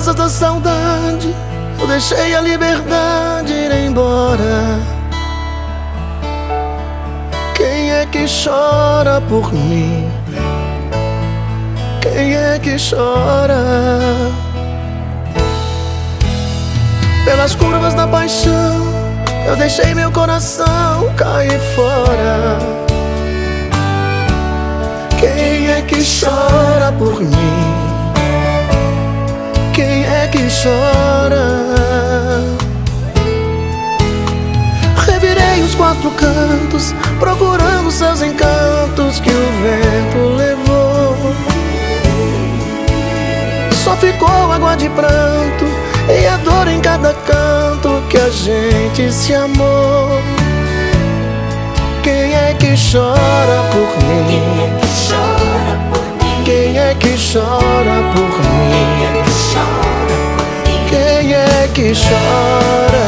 asas da saudade, eu deixei a liberdade ir embora. Quem é que chora por mim? Quem é que chora? Pelas curvas da paixão, eu deixei meu coração cair fora. Quem é que chora por mim? Quem é que chora? Revirei os quatro cantos, procurando seus encantos que o vento levou. Só ficou água de pranto e a dor em cada canto que a gente se amou. Quem é que chora por mim? Quem é que chora por mim? Quem é que chora?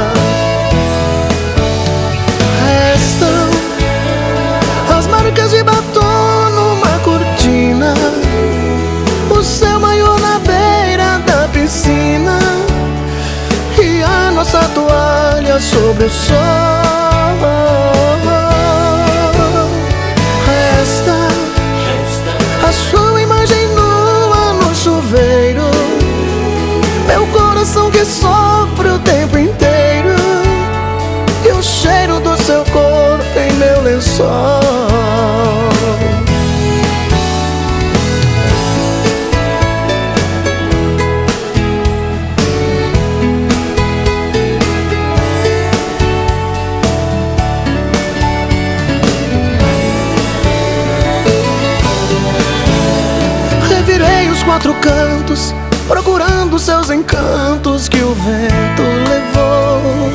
Restam as marcas de batom numa cortina, o céu maior na beira da piscina e a nossa toalha sobre o sol. Resta a sua imagem nua no chuveiro, meu coração que sofre o tempo inteiro, e o cheiro do seu corpo em meu lençol. Revirei os quatro cantos, procurando seus encantos que o vento levou.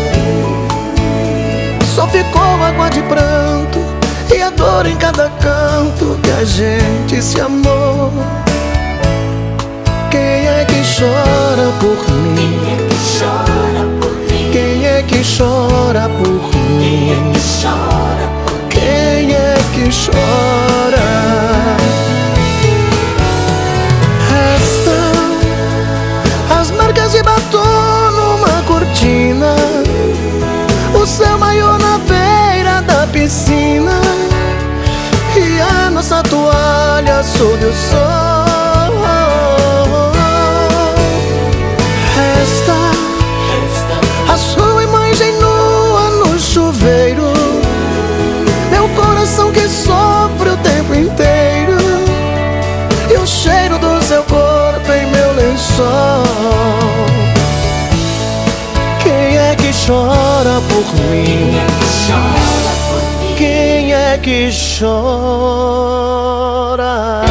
Só ficou água de pranto e a dor em cada canto que a gente se amou. Quem é que chora por mim? Quem é que chora por mim? Quem é que chora? Marcas de batom numa cortina, o céu maior na beira da piscina e a nossa toalha sob o sol. Resta a sua imagem nua no chuveiro, meu coração que sofre o tempo inteiro, e o cheiro do seu corpo em meu lençol. Quem é que chora por mim? Quem é que chora?